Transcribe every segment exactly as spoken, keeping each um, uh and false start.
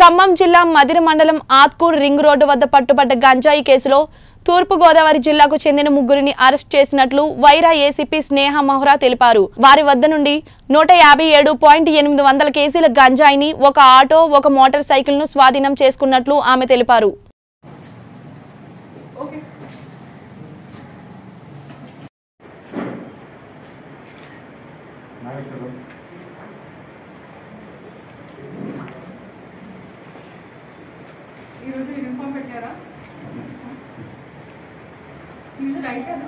ఖమ్మం జిల్లా మదిర మండలం Atkur ring road వద్ద పట్టుబడ్డ గంజాయి కేసులో తూర్పు గోదావరి జిల్లాకు చెందిన ముగ్గురిని అరెస్ట్ చేసినట్లు వైరా ఏసీపీ స్నేహ మోహరా తెలిపారు. వారి వద్ద నుండి నూట యాభై ఏడు పాయింట్ ఎనిమిది వందల కేజీల గంజాయిని, ఒక ఆటో, ఒక మోటార్ సైకిల్ ను స్వాధీనం చేసుకున్నట్లు ఆమె తెలిపారు. ఈరోజు యూనిఫామ్ పెట్టారా? ఇది రైటేనా?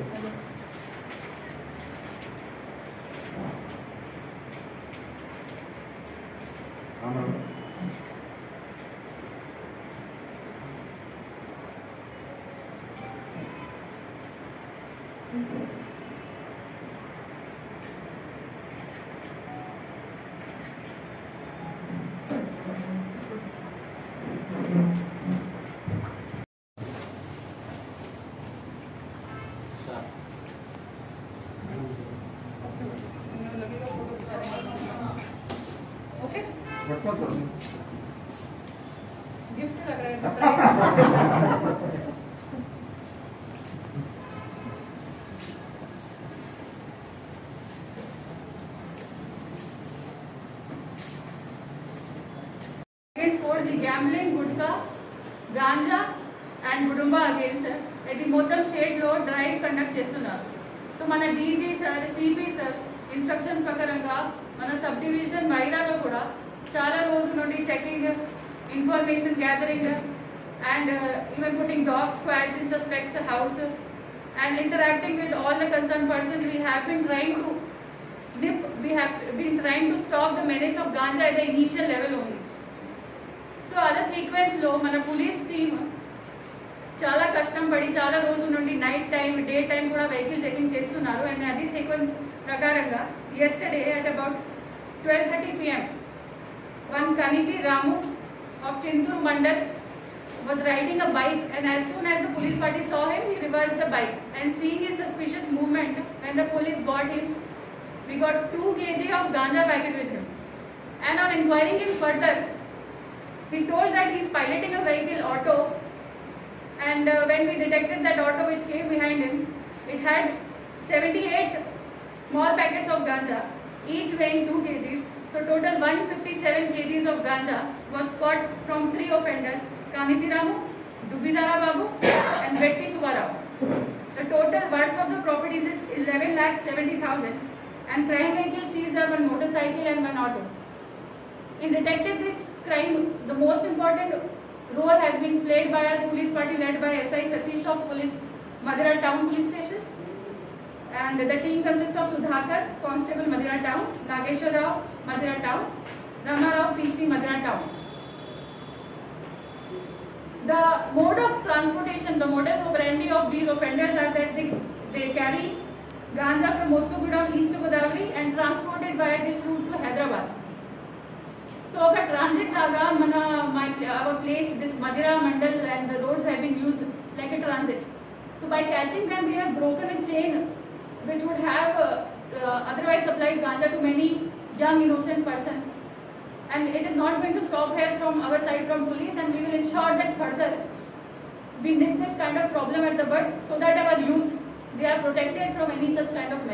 गिफ्ट लग रहा है। For the gambling, gutka, ganja and gudumba against ఇది మొత్తం స్టేట్ లో డ్రైవ్ కండక్ట్ చేస్తున్నారు. సో మన DG sir, CP sir instruction ప్రకారంగా మన సబ్ డివిజన్ వైరాలో కూడా చాలా రోజుల నుండి checking, information gathering and even putting dog squads in suspects house and interacting with all the concern persons. We have been trying to nip, we have been trying to stop the menace of ganja at the initial level only. So అదే sequence లో మన police team చాలా కష్టం పడి చాలా రోజుల నుండి night time, day time కూడా వెహికల్ చెకింగ్ చేస్తున్నారు. అండ్ అది సీక్వెన్స్ ప్రకారంగా yesterday at about twelve thirty p m one Kaniti Ramu of Chintur Mandal was riding a bike, and as soon as the police party saw him, he reversed the bike, and seeing his suspicious movement, when the police got him, we got two kilograms of ganja packet with him. And on inquiring him further, he told that he is piloting a vehicle auto, and uh, when we detected that auto which came behind him, it had seventy-eight small packets of ganja, each weighing two kilograms. So total one hundred fifty-seven kilograms of ganja was caught from three offenders: Kaniti Ramu, Dubidara Babu, and Vetti Subarao. The total worth of the properties is eleven lakh seventy thousand, and crime vehicle seized are one motorcycle and one auto. In detecting this crime, the most important role has been played by our police party led by S I Satish of Police Madira Town Police Station, and the team consists of Sudhakar, Constable Madira Town, Nageshwar Rao, Madira Town, Rama Rao, P C Madira Town. The mode of transportation, the modus operandi of these offenders are that they, they carry ganja from Muthugudam, East Godavari, and transported via this route to Hyderabad. So, okay, transit saga, mana, my, our place, this Madira Mandal, and the roads have been used like a transit. So, by catching them, we have broken a chain which would have uh, uh, otherwise supplied ganja to many young innocent persons. And it is not going to stop here from our side, from police, and we will ensure that further we nip this kind of problem at the bud, so that our youth, they are protected from any such kind of